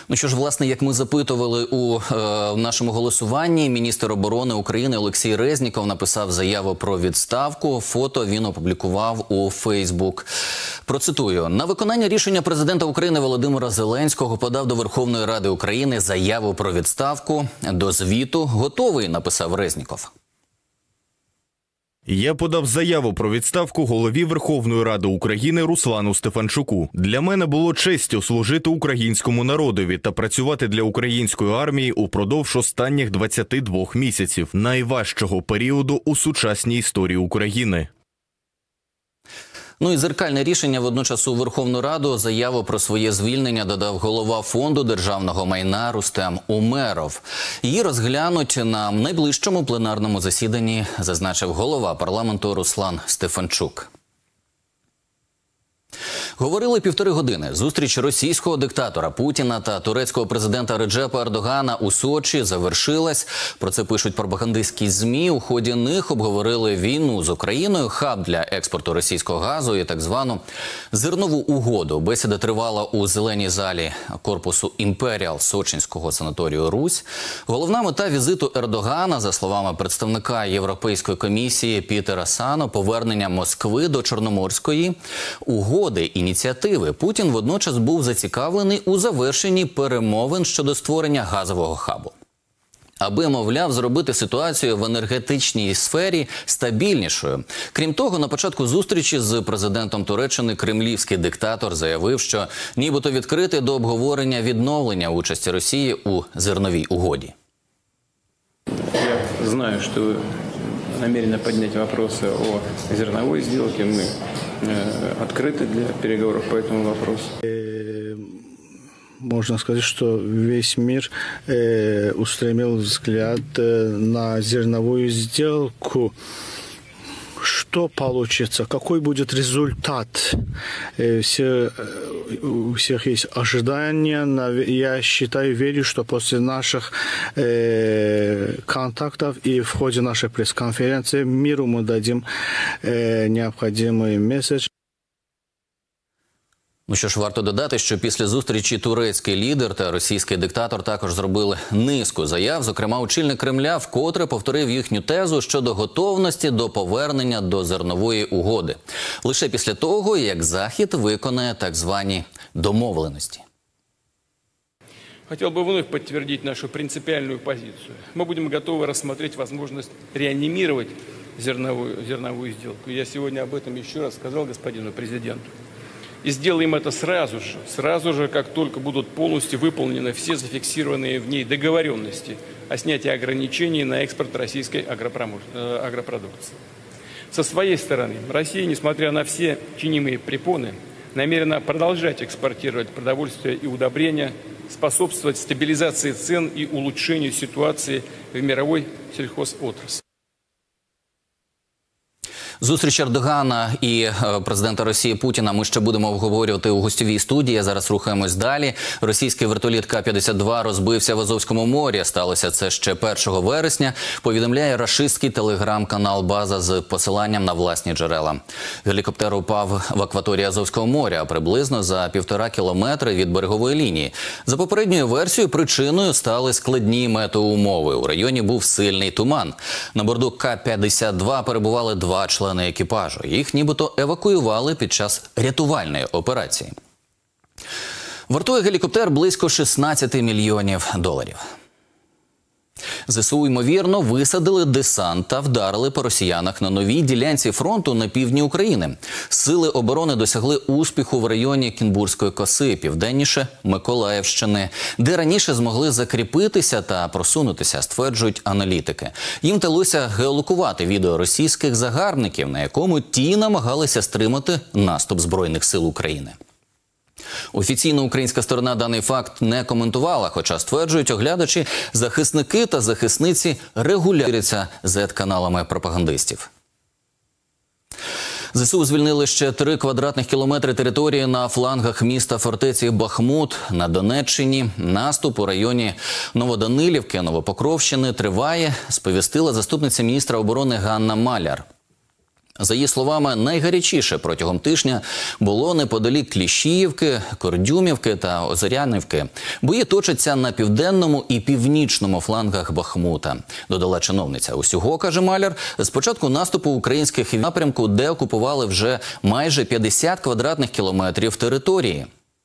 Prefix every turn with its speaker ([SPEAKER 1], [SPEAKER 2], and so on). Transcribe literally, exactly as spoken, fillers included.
[SPEAKER 1] Ну що ж, власне, як ми запитували у е, нашому голосуванні, міністр оборони України Олексій Резніков написав заяву про відставку. Фото він опублікував у Фейсбук. Процитую. На виконання рішення президента України Володимира Зеленського подав до Верховної Ради України заяву про відставку. До звіту готовий, написав Резніков.
[SPEAKER 2] Я подав заяву про відставку голові Верховної Ради України Руслану Стефанчуку. Для мене було честю служити українському народові та працювати для української армії упродовж останніх двадцяти двох місяців, найважчого періоду у сучасній історії України.
[SPEAKER 1] Ну і дзеркальне рішення водночас у Верховну Раду заяву про своє звільнення додав голова Фонду державного майна Рустем Умеров. Її розглянуть на найближчому пленарному засіданні, зазначив голова парламенту Руслан Стефанчук. Говорили півтори години. Зустріч російського диктатора Путіна та турецького президента Реджепа Ердогана у Сочі завершилась. Про це пишуть пропагандистські ЗМІ. У ході них обговорили війну з Україною, хаб для експорту російського газу і так звану зернову угоду. Бесіда тривала у зеленій залі корпусу «Імперіал» Сочинського санаторію «Русь». Головна мета візиту Ердогана, за словами представника Європейської комісії Пітера Сано, повернення Москви до Чорноморської угоди ініціативи. Путін водночас був зацікавлений у завершенні перемовин щодо створення газового хабу. Аби, мовляв, зробити ситуацію в енергетичній сфері стабільнішою. Крім того, на початку зустрічі з президентом Туреччини кремлівський диктатор заявив, що нібито відкритий до обговорення відновлення участі Росії у зерновій угоді.
[SPEAKER 3] Я знаю, що ви намерены поднять вопросы о зерновой сделке. Мы э, открыты для переговоров по этому вопросу.
[SPEAKER 4] Можно сказать, что весь мир э, устремил взгляд э, на зерновую сделку. Что получится, какой будет результат? Все, у всех есть ожидания. Я считаю, верю, что после наших э, контактов и в ходе нашей пресс-конференции миру мы дадим э, необходимый месседж.
[SPEAKER 1] Ну що ж, варто додати, що після зустрічі турецький лідер та російський диктатор також зробили низку заяв. Зокрема, очільник Кремля вкотре повторив їхню тезу щодо готовності до повернення до зернової угоди. Лише після того, як Захід виконає так звані домовленості.
[SPEAKER 3] Хотел бы вновь подтвердить нашу принципиальную позицию. Мы будем готовы рассмотреть возможность реанимировать зерновую, зерновую сделку. Я сегодня об этом еще раз сказал господину президенту. И сделаем это сразу же, сразу же, как только будут полностью выполнены все зафиксированные в ней договоренности о снятии ограничений на экспорт российской агропродукции. Со своей стороны, Россия, несмотря на все чинимые препоны, намерена продолжать экспортировать продовольствие и удобрения, способствовать стабилизации цен и улучшению ситуации в мировой сельхозотрасли.
[SPEAKER 1] Зустріч Ердогана і президента Росії Путіна ми ще будемо обговорювати у гостьовій студії. Зараз рухаємось далі. Російський вертоліт Ка п'ятдесят два розбився в Азовському морі. Сталося це ще першого вересня, повідомляє рашистський телеграм-канал «База» з посиланням на власні джерела. Гелікоптер упав в акваторії Азовського моря, приблизно за півтора кілометри від берегової лінії. За попередньою версією, причиною стали складні метеоумови. У районі був сильний туман. На борту Ка п'ятдесят два перебували два члени екіпажу. Їх нібито евакуювали під час рятувальної операції. Вартує гелікоптер близько шістнадцяти мільйонів доларів. Зе Се У, ймовірно, висадили десант та вдарили по росіянах на новій ділянці фронту на півдні України. Сили оборони досягли успіху в районі Кінбурзької коси, південніше Миколаївщини, де раніше змогли закріпитися та просунутися, стверджують аналітики. Їм вдалося геолокувати відео російських загарбників, на якому ті намагалися стримати наступ Збройних сил України. Офіційно українська сторона даний факт не коментувала, хоча, стверджують оглядачі, захисники та захисниці регулярно віряться зет-каналами пропагандистів. Зе Се У звільнили ще три квадратних кілометри території на флангах міста фортеці Бахмут на Донеччині. Наступ у районі Новоданилівки, Новопокровщини триває, сповістила заступниця міністра оборони Ганна Маляр. За її словами, найгарячіше протягом тижня було неподалік Кліщіївки, Кордюмівки та Озерянівки. Бої точаться на південному і північному флангах Бахмута. Додала чиновниця. Усього, каже Маляр, з початку наступу українських напрямку, де окупували вже майже п'ятдесят квадратних кілометрів території.